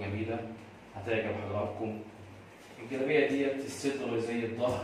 جميلة هتعجب حضراتكم. الجلابية ديت الصدر زي الظهر،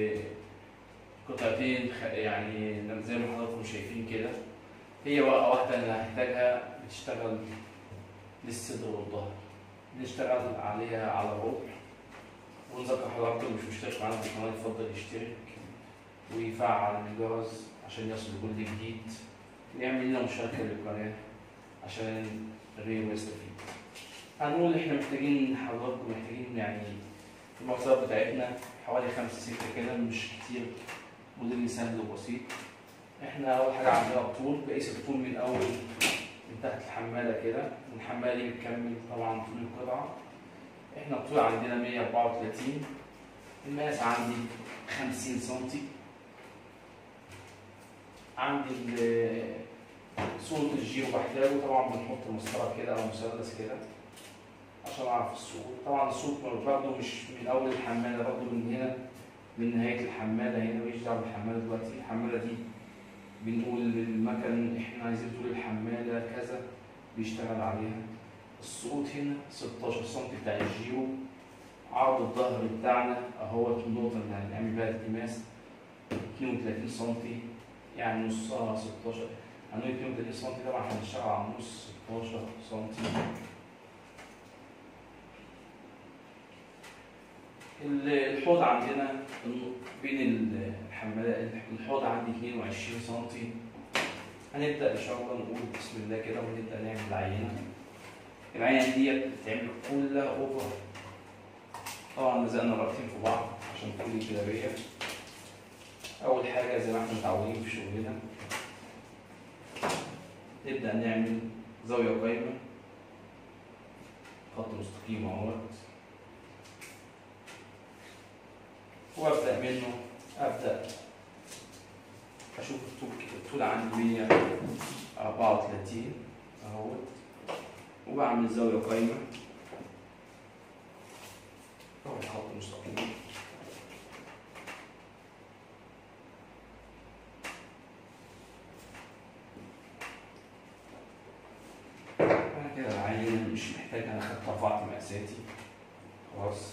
قطعتين يعني زي ما حضراتكم شايفين كده. هي ورقة واحدة اللي هحتاجها بتشتغل للصدر والظهر. نشتغل عليها على الربع. ونذكر حضراتكم اللي مش مشترك معانا في القناة يفضل يشترك ويفعل الجرس عشان يصل كل جديد، ويعمل لنا مشاركة للقناة عشان غيره يستفيد. هنقول احنا محتاجين حضراتكم محتاجين يعني المحتوى بتاعتنا حوالي 5 6 كده، مش كتير، موديل سهل وبسيط. احنا اول حاجه عندنا الطول، بقيس الطول من اول من تحت الحماله كده، من الحماله دي بتكمل طبعا طول القطعه. احنا الطول عندنا 134، المقاس عندي 50 سم. عندي صورة الجيرو بحتاجه، طبعا بنحط مسطره كده او مثلث كده عشان اعرف السقوط. طبعا السقوط برضه مش من اول الحماله، برضه من هنا من نهايه الحماله هنا، ماليش دعوه بالحماله دلوقتي. الحماله دي بنقول للمكن احنا عايزين طول الحماله كذا بيشتغل عليها. السقوط هنا 16 سم بتاع الجيرو. عرض الظهر بتاعنا اهوت النقطه اللي هنعمل بيها التماس 32 سم، يعني نصها 16. هنقول 32 سم، طبعا هنشتغل على النص 16 سم. الحوض عندنا بين الحمالات، الحوض عندي 22 سم. هنبدأ إن شاء الله نقول بسم الله كده ونبدأ نعمل العينة. العينة ديت بتتعمل كلها أوفر. طبعا لزقنا رابطين في بعض عشان تكون الجلابية. أول حاجة زي ما احنا متعودين في شغلنا نبدأ نعمل زاوية قايمة، خط مستقيم اهوت، وابدا منه ابدا اشوف الطول عندي 134 اهوت، وبعمل زاويه قايمه او خط مستقيم. انا كده العين مش محتاج، انا خدت رفعت مقاساتي خلاص.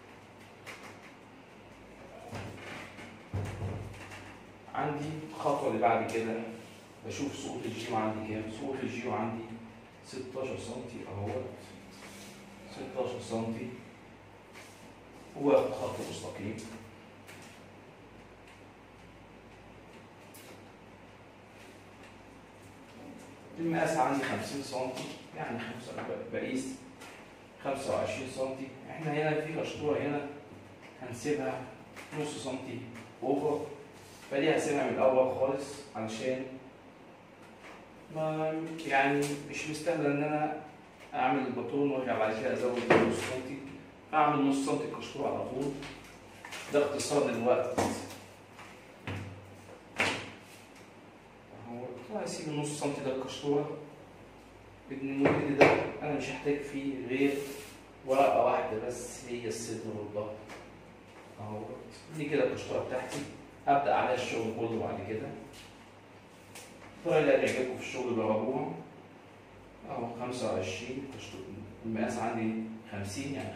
عندي الخطوة اللي بعد كده بشوف سقوط الجيو عندي كام. سقوط الجيو عندي 16 سم اهوت، 16 سم، واخد خط مستقيم. المقاس عندي 50 سم، يعني بقيس 25 سم. احنا هنا في قشطورة هنا هنسيبها نص سنتي اوفر، فدي هسيبها من الاول خالص علشان ما يعني مش مستاهله ان انا اعمل البطون وارجع بعد كده ازود نص سنتي. اعمل نص سنتي قشطوره على طول، ده اختصار للوقت اهو. وهسيب النص سنتي ده القشطوره. الموديل ده انا مش هحتاج فيه غير ورقه واحده بس، هي الصدر والظهر اهو. دي كده القشطوره بتاعتي، ابدا عليها الشغل كله بعد كده. الطريقه اللي هتعجبكم في الشغل جربوها اهو. 25 المقاس عندي 50، يعني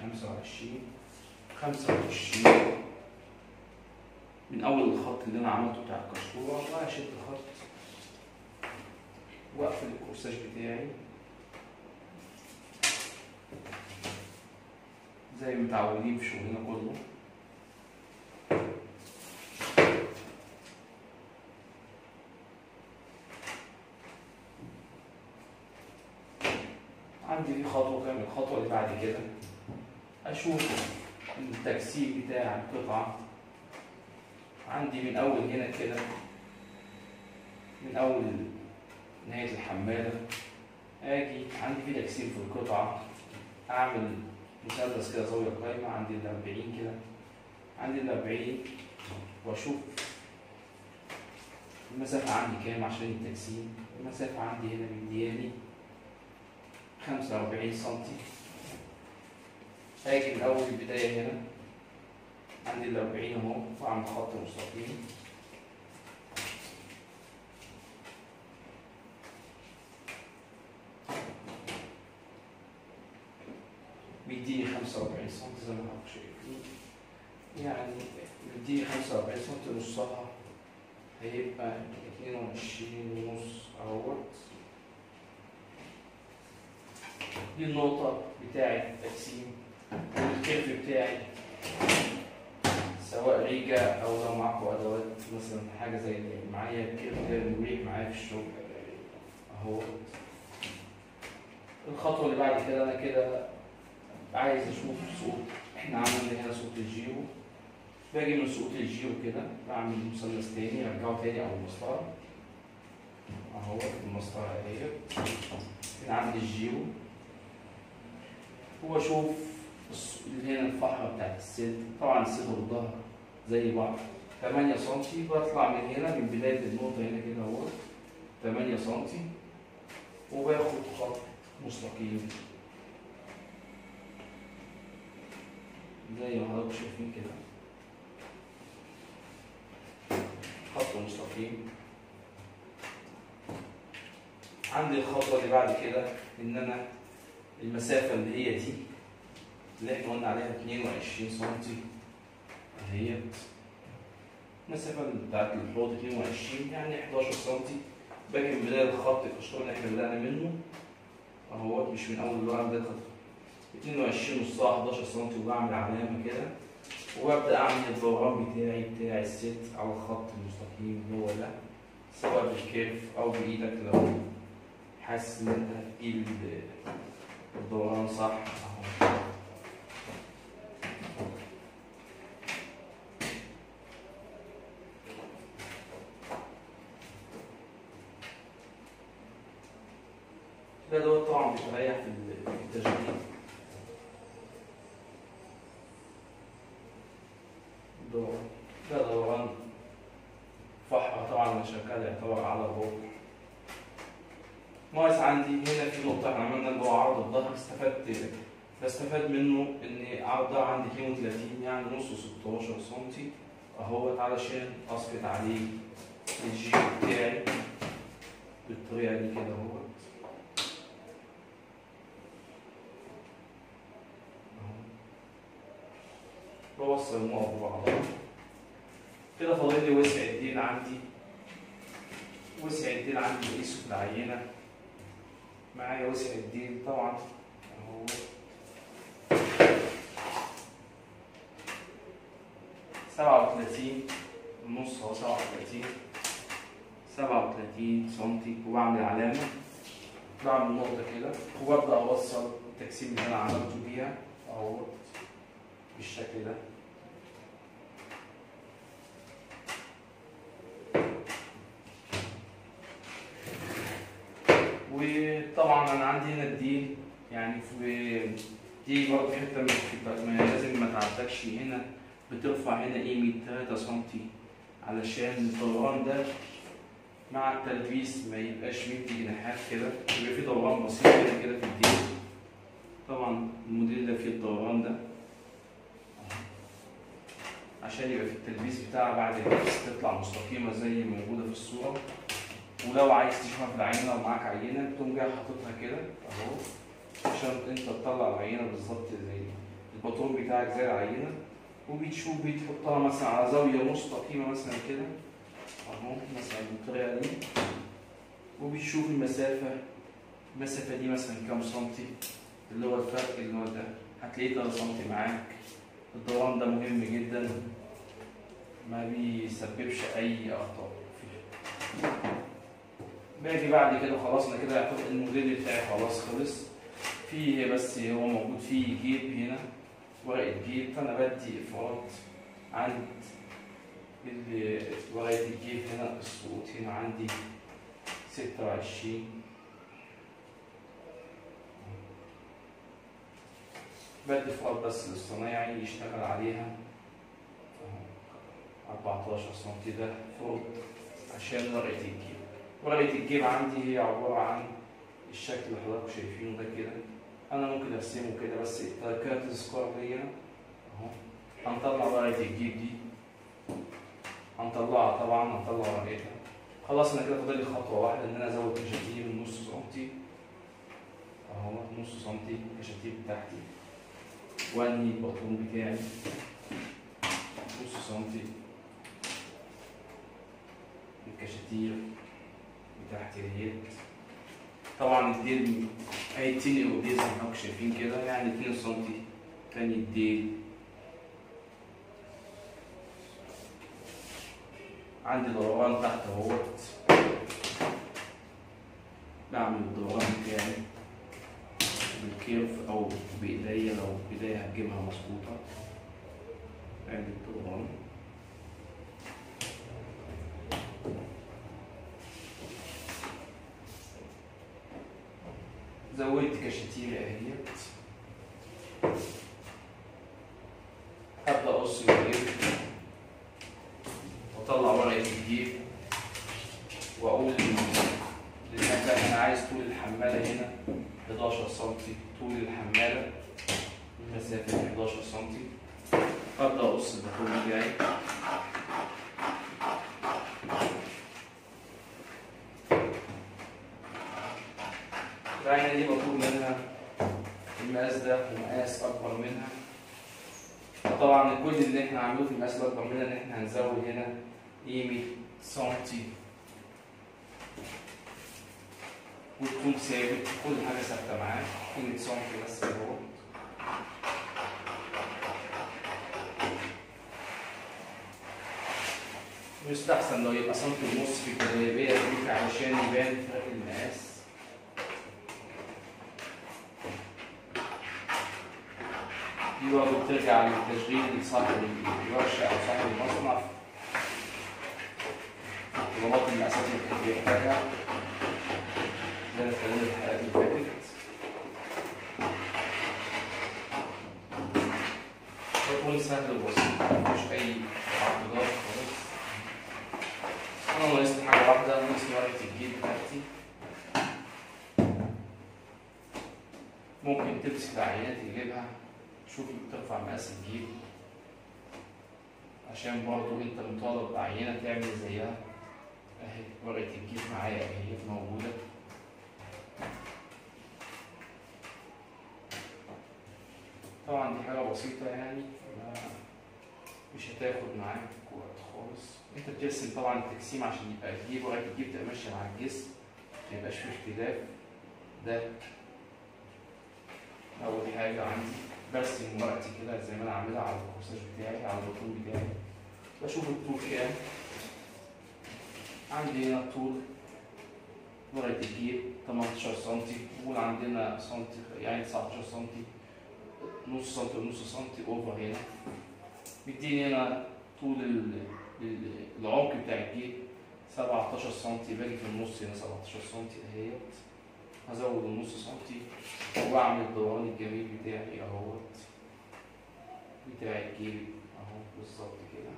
25 من اول الخط اللي انا عملته بتاع القشطوره، واشد خط واقفل الكورساج بتاعي زي ما متعودين في شغلنا كله. عندي في خطوة كمان، الخطوة اللي بعد كده أشوف التجسيد بتاع القطعة. عندي من أول هنا كده، من أول نهاية الحمالة، أجي عندي في تجسيد في القطعة، أعمل مثلث كده زاوية قايمة عندي 40 كده، عندي 40، وأشوف المسافة عندي كام عشان التجسيد. المسافة عندي هنا مدياني 45 سم. هاجي من أول البداية هنا عندي 40 أهو، وأعمل خط مستقيم. بيديني 45 سم زي ما حضرتك شايفين. يعني بيديني 45 سم، نصها هيبقى 22.5 اهوت. دي النقطة بتاعة التقسيم والكيرف بتاعي، سواء ريجة أو لو معاكوا أدوات مثلا حاجة زي اللي معايا الكيرف ده مريح معايا في الشغل أهو. الخطوة اللي بعد كده أنا كده عايز أشوف صوت، إحنا عملنا هنا صوت الجيرو، باجي من صوت الجيرو كده بعمل مثلث تاني أرجعه تاني أو المسطرة أهو. المسطرة أهي هنا عندي الجيرو، وأشوف هنا الفحرة بتاعت السد. طبعا السد والظهر زي بعض 8 سم، بطلع من هنا من بداية النقطة هنا كده اهو 8 سم، وباخد خط مستقيم زي ما حضراتكم شايفين كده، خط مستقيم. عندي الخطوة اللي بعد كده إن أنا المسافة اللي هي دي اللي احنا قلنا عليها 22 سم اهيت، المسافة بتاعت الحوض 22 يعني 11 سم. باجي من بداية الخط الأشطار اللي احنا بدأنا منه اهوت، مش من أول الورقة، بداية 22 نصها 11 سم، وبعمل علامة كده وببدأ أعمل الدوران بتاع الست على الخط المستقيم اللي هو ده، سواء بالكيرف أو بإيدك لو حاسس إن أنت هتجيب الدوران صح أهو. ده دوت طبعا بيريح في التشغيل. ده دوران فحوى طبعا انا شغال يعتبر على الروح. ناقص عندي هنا في نقطة احنا عملنا اللي هو عرض الظهر، بستفاد منه ان عرض الظهر عندي 32 يعني نص 16 سم اهوت، علشان اسقط عليه الجيب بتاعي بالطريقة دي كده اهوت. بوصل النقط ببعضها كده. فاضل لي وسع الديل عندي، وسع الديل عندي بقيسه في العينة. معايا وسع الديل طبعا اهو 37 ونص، اهو 37 سم، وبعمل علامة، بعمل نقطة كده وببدأ أوصل التقسيم اللي أنا عملته بيها اهو بالشكل ده. وطبعا انا عندي هنا الديل، يعني في دي برضه حته ما لازم ما تعدكش هنا، بترفع هنا قيمه 3 سم علشان الدوران ده مع التلبيس ما يبقاش مدي جناحات كده، يبقى في دوران بسيط كده في الديل. طبعا الموديل ده فيه الدوران ده عشان يبقى في التلبيس بتاعها بعد اللبس تطلع مستقيمه زي ما موجوده في الصوره. ولو عايز تشوفها في العينه لو معاك عينه بتقوم جاي حاططها كده اهو، عشان انت تطلع العينه بالظبط زي الباطون بتاعك زي العينه، وبتشوف بتحطها مثلا على زاويه مستقيمه مثلا كده اهو، مثلا بالطريقه دي، وبتشوف المسافه دي مثلا كام سنتي، اللي هو الفرق اللي هو ده هتلاقيه 3 سنتي معاك. الدوران ده مهم جدا، ما بيسببش اي اخطاء فيه. باجي بعد كده خلاص انا كده يعتبر الموديل بتاعي خلاص خلص. فيه بس هو موجود فيه جيب هنا، ورقة جيب، فانا بدي افراط عند ورقة الجيب هنا. السقوط هنا عندي 26، بدي افراط بس للصنايعي يشتغل عليها 14 سم، ده فوق عشان ورقة الجيب. ورقة الجيب عندي هي عبارة عن الشكل اللي حضراتكم شايفينه ده كده. أنا ممكن أرسمه كده بس كتذكار ليا أهو. هنطلع ورقة الجيب دي، هنطلعها طبعا، هنطلع ورقتها. خلاص أنا كده فاضل لي خطوة واحدة إن أنا أزود كشاتيب النص سنتي أهو، نص سنتي الكشاتيب بتاعتي وانهي البطلون بتاعي نص سنتي، الكشاتير بتاعت اليد. طبعا الديل هيتنقل وديل زي ما انتم شايفين كده، يعني 2 سنتي. تاني الديل عندي دوران تحت اهوت، بعمل الدوران بتاعي بالكيرف او بايديا، لو بايديا هتجيبها مظبوطه. ادي الدوران. زودت كشاتير اهيت، هبدأ اقص الجيب واطلع ورقة الجيب واقول للمكان انا عايز طول الحمالة هنا 11 سنتي، طول الحمالة مسافة 11 سنتي. هبدأ اقص البطول بتاعي. العينة دي مطلوب منها المقاس ده ومقاس أكبر منها. طبعا كل اللي احنا عاملينه في المقاس الأكبر منها إن احنا هنزود هنا قيمة سنتي، والطول ثابت، كل حاجة ثابتة معاه، قيمة سنتي بس اهو. ويستحسن لو يبقى سنتي ونص في الجلابية دي علشان يبان فرق المقاس. دي برضه بترجع للتشغيل لصاحب الورشة أو صاحب المصنع، طلبات المقاسات اللي كان بيحتاجها زي ما اتكلمنا في الحلقات اللي فاتت. بيكون سهل وبسيط، مفيش أي تعقيدات خالص. أنا ناقصني حاجة واحدة، ناقصني ورقة الجيب بتاعتي. ممكن تمسك العينات تجيبها، شوف بترفع مقاس الجيب عشان برضو انت مطالب بعينة تعمل زيها. اهي ورقة الجيب معايا اهي موجودة. طبعا دي حاجة بسيطة يعني مش هتاخد معاك وقت خالص. انت بترسم طبعا التقسيم عشان يبقى الجيب ورقة الجيب تبقى ماشية مع الجسم، ميبقاش فيه اختلاف. ده أول حاجة عندي، برسم ورقتي كده زي ما أنا عاملها على الكورساج بتاعي، على البطول بتاعي. بشوف الطول كام. عندي هنا الطول ورقة الجيب 18 سنتي، وعندنا سنتي يعني 19 سنتي، نص سنتي ونص سنتي أوفر هنا. بيديني هنا طول العمق بتاع الجيب 17 سنتي، باجي في النص هنا 17 سنتي اهيت. هزود النص سنتي وبعمل الدوران الجميل بتاعي اهوت، بتاع الجيب اهو بالظبط كده.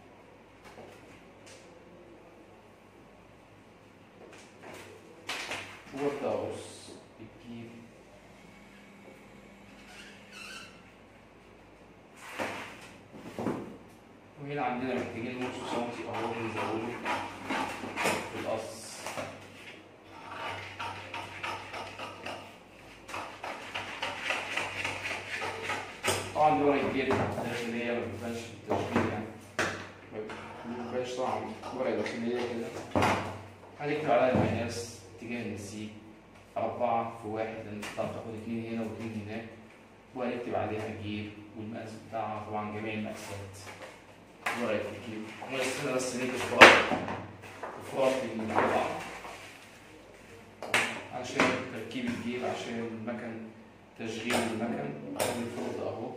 وابدا اقص الجيب وهنا عندنا محتاجين نص سنتي اهو بنزوده في القص. طبعا دي ورقة الجيب الداخلية ما بتبانش في التشغيل يعني، ما بتبانش طبعا ورقة داخلية كده. هنكتب عليها المقاس اتجاه النسيج 4 في 1، لأن انت بتاخد 2 هنا و2 هناك، وهنكتب عليها الجيب والمقاس بتاعها، طبعا جميع المقاسات ورقة الجيب. وناقصنا بس نيجي افراط المقطع عشان تركيب الجيب، عشان المكن تشغيل المكن. الفرد اهو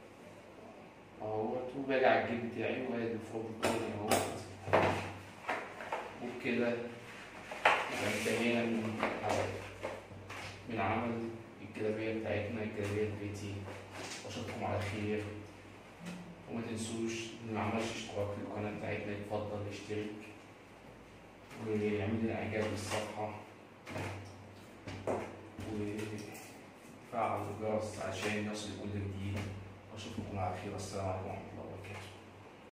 اهوت، وباجي على الجيب بتاعي وادي الفرد التاني اهوت. وبكده انتهينا من عمل الجلابية بتاعتنا، الجلابية البيتي. واشوفكم على خير، وما تنسوش اللي ما عملش اشتراك في القناة بتاعتنا يتفضل يشترك ويعمل لي اعجاب بالصفحة وفعل الجرس عشان يصل كل جديد. واشوفكم على خير. السلام عليكم ورحمة الله وبركاته.